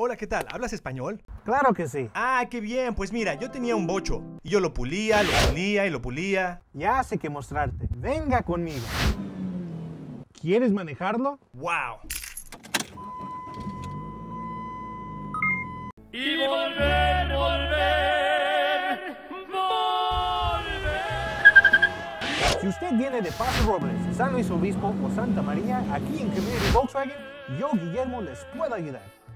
Hola, ¿qué tal? ¿Hablas español? Claro que sí. Ah, qué bien. Pues mira, yo tenía un bocho. Y yo lo pulía y lo pulía. Ya sé que mostrarte. Venga conmigo. ¿Quieres manejarlo? ¡Wow! Y volver, volver, volver. Si usted viene de Paso Robles, San Luis Obispo o Santa María, aquí en Community Volkswagen, yo, Guillermo, les puedo ayudar.